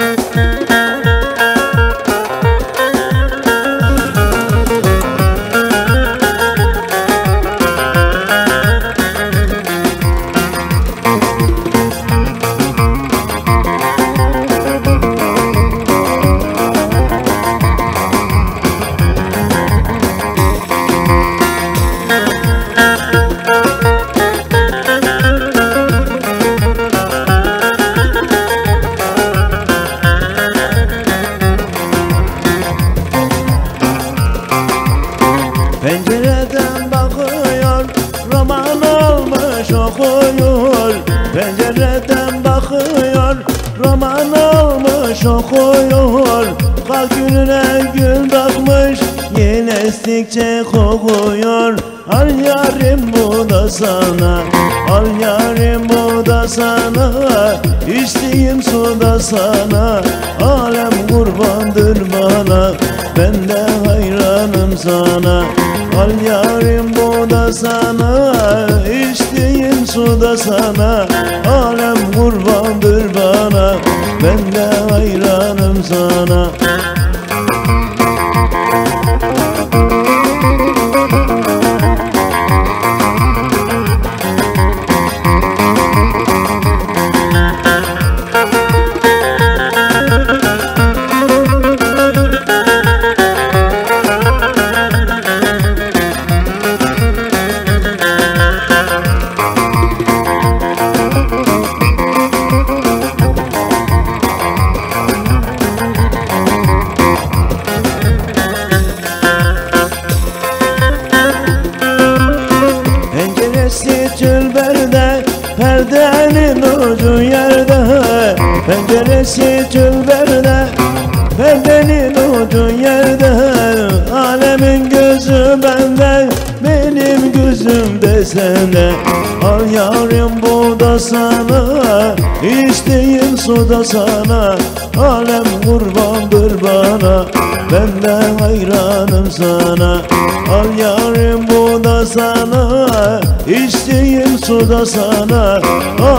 Pencereden bakıyor, roman olmuş okuyor. Pencereden bakıyor, roman olmuş okuyor. Kalk gülüne gül bakmış, yine estikçe kokuyor. Al yarim bu da sana, al yarim bu da sana. İçtiğim su da sana, alem kurbandır bana. Ben de hayranım sana. Al yarim bu da sana, içtiğim su da sana. Alem kurbandır bana, ben de hayranım sana. Tülberde, perdenin ucu yerde. Penceresi tülberde, perdenin ucu yerde. Alemin gözü bende, benim gözüm de sende. Al yarim bu da sana, içtiğim su da sana. Alem kurbandır bana, ben de hayranım sana. Al yarim bu da sana, içtiğim su da sana.